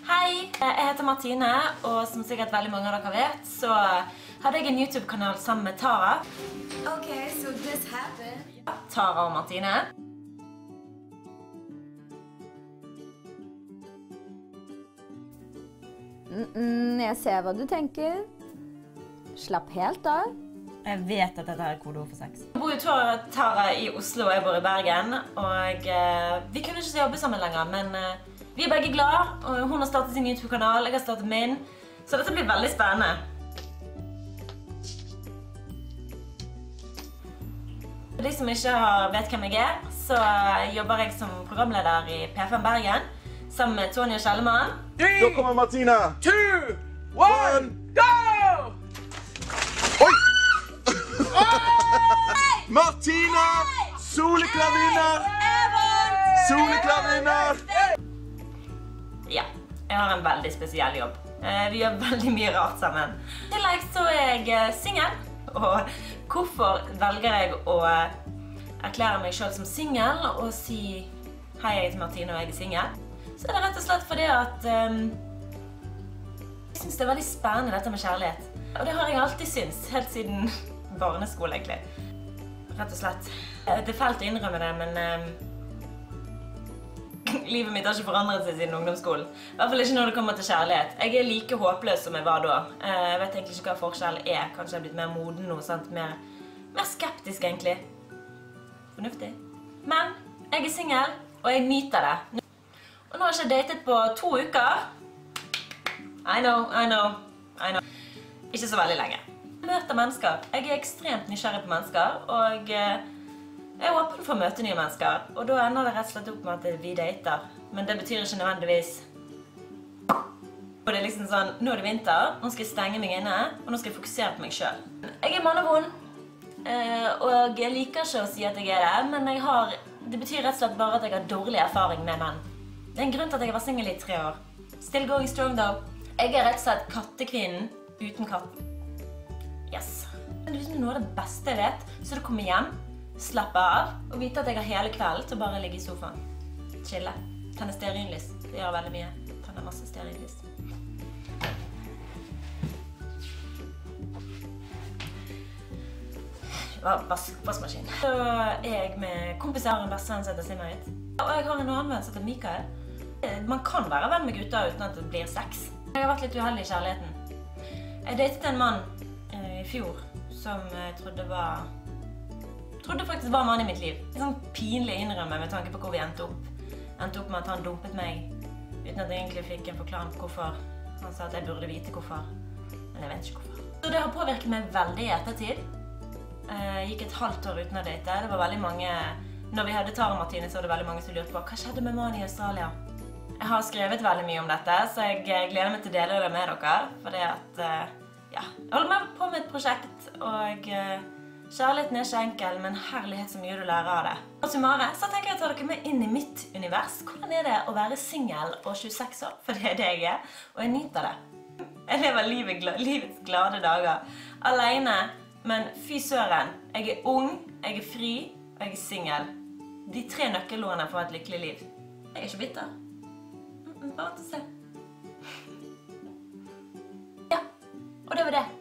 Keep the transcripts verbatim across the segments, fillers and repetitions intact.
Hei, jeg heter Martine, og som sikkert veldig mange av dere vet, så hadde jeg en YouTube-kanal sammen med Tara. Ok, so this happened. Ja, Tara og Martine. Mm-mm, jeg ser hva du tenker. Slapp helt av. Jeg vet at dette er kodeord for sex. Jeg bor jo Tara i Oslo, og jeg bor i Bergen, og eh, vi kunne ikke jobbe sammen lenger, men eh, vi er begge glade, og hun har startet sin YouTube-kanal, jeg har startet min, så dette blir veldig spennende. For de som ikke vet hvem jeg er, så jobber jeg som programleder i P fem Bergen, sammen med Tony og Kjellemann. Da kommer Martina! Two, one, go! Oi! Martina! Soleklar vinner! Soleklar vinner! Ja, jeg har en veldig spesiell jobb. Vi gjør veldig mye rart sammen. I tillegg så er jeg single, og hvorfor velger jeg å erklære meg selv som single og si hei, jeg heter Martine og jeg er single? Så er det rett og slett fordi at um, jeg synes det er veldig spennende dette med kjærlighet. Og det har jeg alltid syntes, helt siden barneskole egentlig. Rett og slett. Det er fælt å innrømme det, men um, livet mitt har ikke forandret seg siden ungdomsskolen. I hvert fall ikke når det kommer til kjærlighet. Jeg er like håpløs som jeg var da. Jeg vet egentlig ikke hva forskjell er. Kanskje jeg har blitt mer moden nå, sant? Mer, mer skeptisk egentlig. Fornuftig. Men jeg er single, og jeg nyter det. Og nå har jeg ikke datet på to uker. I know, I know, I know. Ikke så veldig lenge. Jeg møter mennesker. Jeg er ekstremt nysgjerrig på mennesker, og jeg er åpen for å møte nye mennesker, og da ender det rett og slett opp med at vi dater. Men det betyr ikke nødvendigvis. Og det er liksom sånn, nå er det vinter, nå skal jeg stenge meg inne, og nå skal jeg fokusere på meg selv. Jeg er mann og vond, og jeg liker ikke å si at jeg er det, men jeg har, det betyr rett og slett bare at jeg har dårlig erfaring med menn. Det er en grunn til at jeg var single i tre år. Still going strong though. Jeg er rett og slett kattekvinnen uten katt. Yes. Men det er noe av det beste jeg vet, så det kommer hjem, slappe av, og vite at jeg har hele kvelden til å bare ligge i sofaen. Chille. Tenne stearinlys. Det gjør veldig mye. Tenne masse stearinlys. Vaskmaskin. Så er jeg med kompiser og en bestevenn som heter Simmerit. Og jeg har en annen venn som heter Mikael. Man kan være venn med gutter uten at det blir sex. Jeg har vært litt uheldig i kjærligheten. Jeg datet en mann eh, i fjor som jeg trodde var Jeg trodde faktisk var mannen i mitt liv. Det er sånn pinlig innrømme med tanke på hvor vi endte opp. Endte opp med at han dumpet meg, uten at jeg egentlig fikk en forklaring på hvorfor. Han sa at jeg burde vite hvorfor, men jeg vet ikke hvorfor. Så det har påvirket meg veldig i ettertid. Jeg gikk et halvt år uten å date. Det var veldig mange, når vi hadde Tara og Martine, så var det veldig mange som lurte på hva skjedde med mannen i Australia. Jeg har skrevet veldig mye om dette, så jeg gleder meg til å dele det med dere. Fordi at, ja, jeg holder meg på med et prosjekt, og kjærligheten er ikke enkel, men herlighet så mye du lærer av det. Og summere, så tenker jeg å ta dere med inn i mitt univers. Hvordan er det å være single og tjueseks år? For det er det jeg er, og jeg nyter det. Jeg lever livet, livets glade dager. Alene, men fy søren. Jeg er ung, jeg er fri, og jeg er single. De tre nøkkelordene for et lykkelig liv. Jeg er ikke bitter. Bare til å se. Ja, og det var det.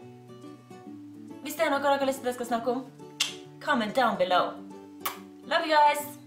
Hvis det er noe dere har lyst til at jeg skal snakke om, comment down below. Love you guys!